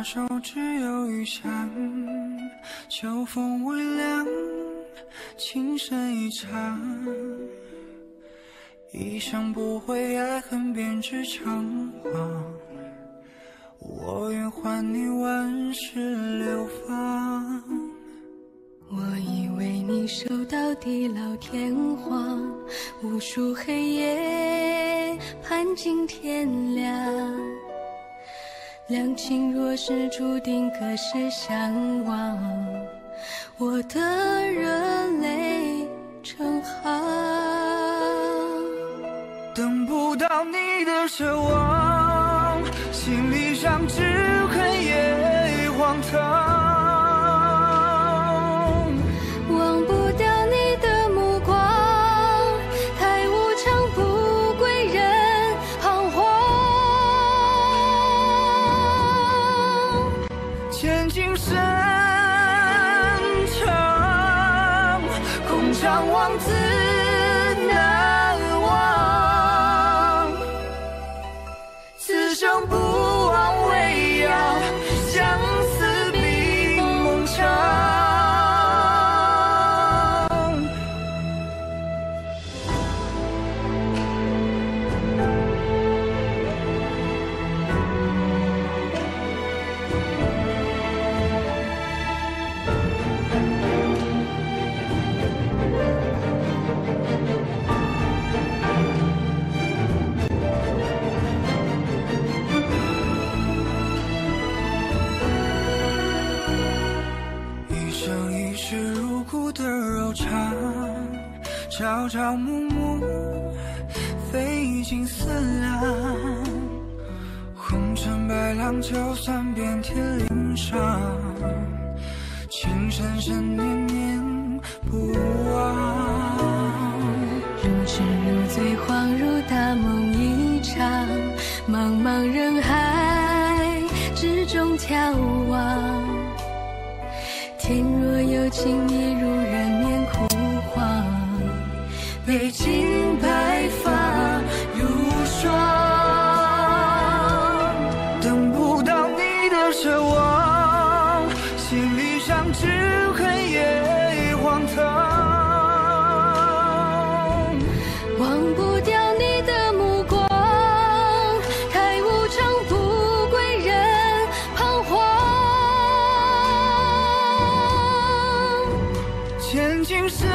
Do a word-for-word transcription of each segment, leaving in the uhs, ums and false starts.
手只有雨伞，秋风微凉，情深一场，一生不悔爱恨编织成谎，我愿还你万世流芳。 我以为你守到地老天荒，无数黑夜盼尽天亮，两情若是注定隔世相望，我的热泪成行。 等不到你的奢望，心理上只恨也荒唐， 忘不掉你的目光，太无常不归人彷徨。 千金深长，空长望自难忘，此生不枉为要相思比梦长。朝朝暮暮，费尽思量，红尘白浪，就算遍体鳞伤，情深深念念不忘。 如痴如醉，恍如大梦一场，茫茫人海之中眺望，天若有情，亦如人面枯黄， 北京白发如霜，等不到你的奢望，心理上只恨也荒唐， 忘不掉你的目光，太无常不归人彷徨。 千金深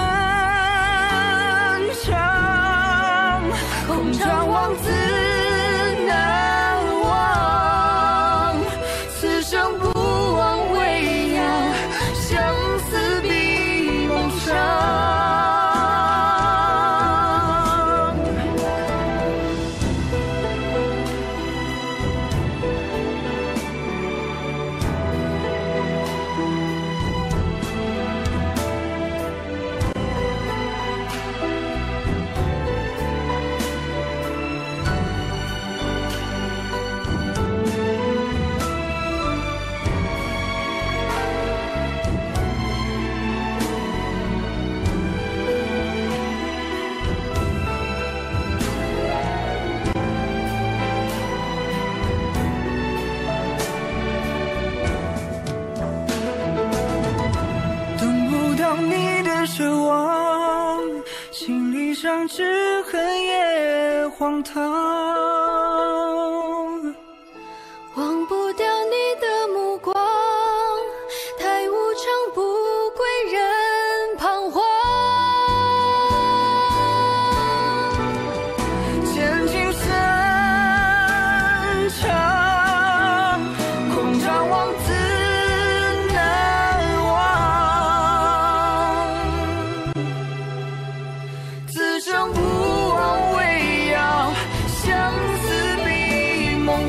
长，空长望自难忘，此生不枉为要相思比梦长。奢望，心理上只恨也荒唐， 忘不掉你的目光，太无常不归人彷徨。 千金深长，空长望自难忘，此生不枉为要相思比梦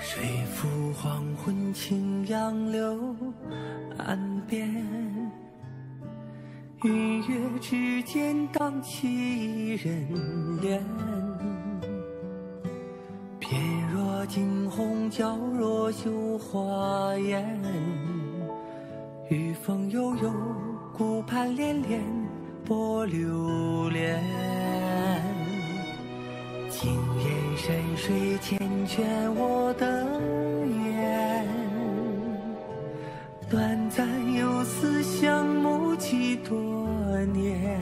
水浮黄昏轻杨柳岸边，云月之间荡起人恋。翩若惊鸿，皎若绣花颜。雨风悠悠，顾盼恋恋，波流连。今夜山水缱绻我的眼，短暂游丝相慕几多年。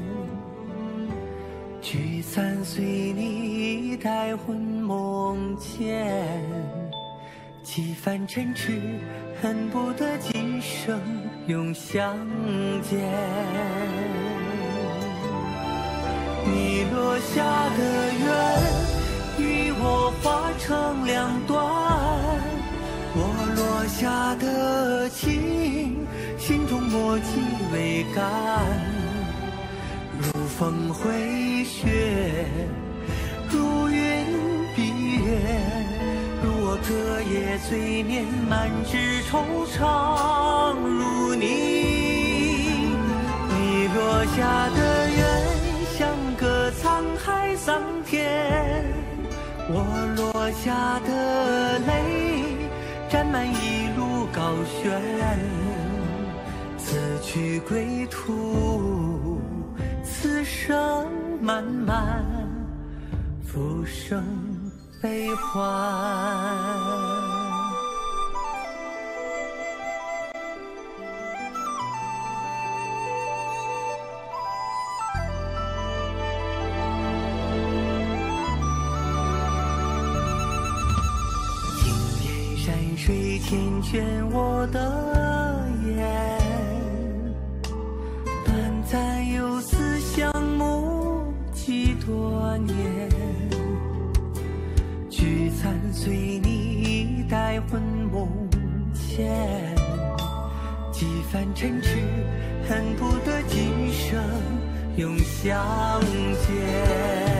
聚散随你待魂梦牵，几番尘痴恨不得今生永相见。你落下的缘与我划成两段，我落下的情心中默契为感。如风回雪，如云蔽月，如我隔夜醉眠，满纸惆怅。如你，你落下的缘像个沧海桑田，我落下的泪沾满一路高悬。此去归途，此生漫漫，浮生悲欢。山水缱绻我的眼，短暂游丝相慕几多年。聚散随你待魂梦牵，几番尘痴恨不得今生永相见。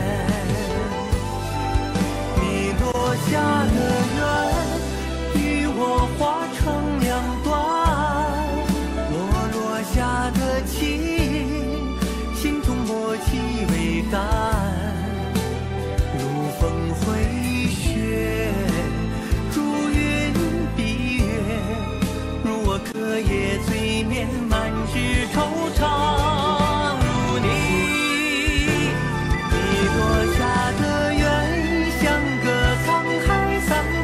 你落下的缘与我划成两段，我落下的情心中默契为感。如风回雪，如云蔽月，如我隔夜醉眠，满纸惆怅。如你，你落下的缘像个沧海桑田，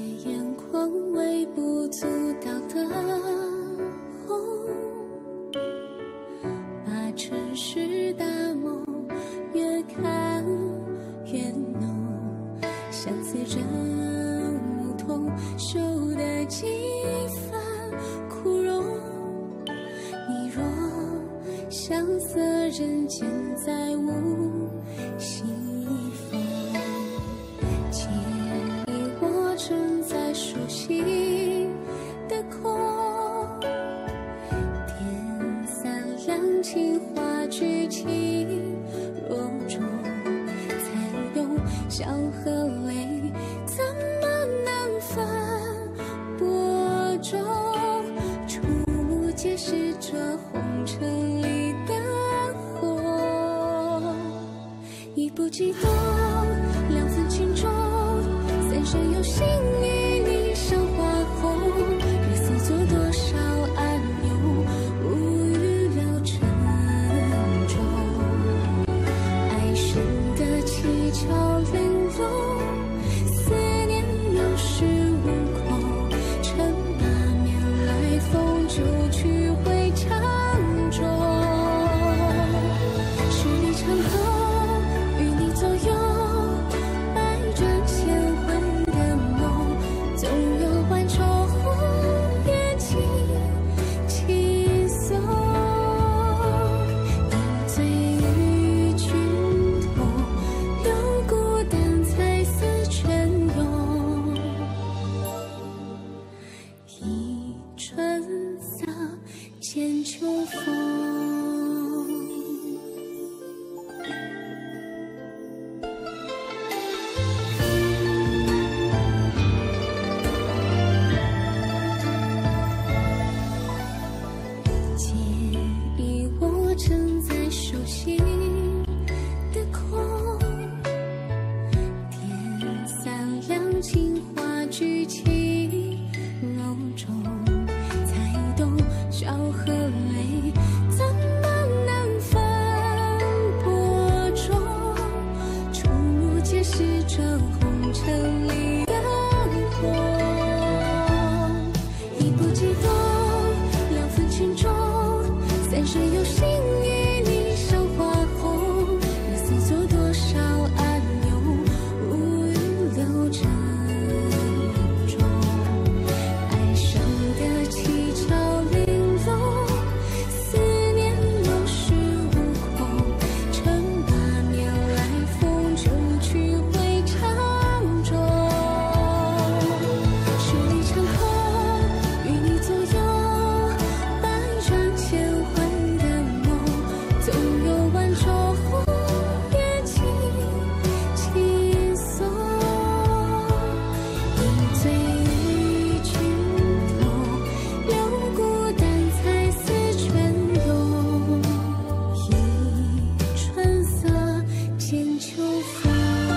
眼眶微不足道的红，把城市大梦越看越浓，相随着梧桐树的几番枯荣。你若相思人间再无西风，借你我正在熟悉的空，点散两情话剧情若中，才懂笑和泪怎么能分伯仲，触目皆是这红尘里的火，一步即动，两分情重，三生有幸与你赏花红，日思做多少暗涌，无语了沉重，爱深的七窍玲珑，思念有恃无恐，趁把面来风就去回肠中，十里长空与你左右，百转千回的梦，总有万重夜情轻松，饮醉与君同，留孤单才思泉涌，一春色见秋风。借一我正在熟悉的空，点散两情话剧情柔中，才懂笑和泪怎么能分伯仲，触目皆是这红尘里的火，一步即动，两分情重，三生有幸与你赏花红，日思做多少暗涌，无语流沉重，爱深的七窍玲珑，思念有恃无恐，趁把面来风就去回肠中，十里长空与你左右，百转千回的梦，总有万种夜情轻松，饮醉与君同，留孤单才思泉涌，一春色见秋风。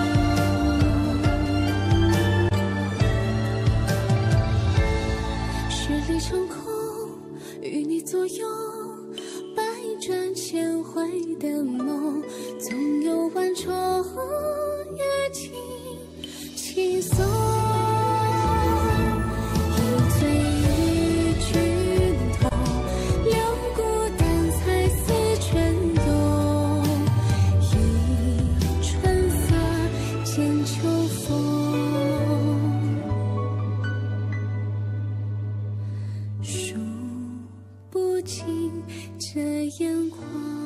十里长空与你左右，百转千回的梦，总有万种夜情轻松，饮醉与君同，留孤单才思泉涌，一春色见秋风，数不尽这眼眶。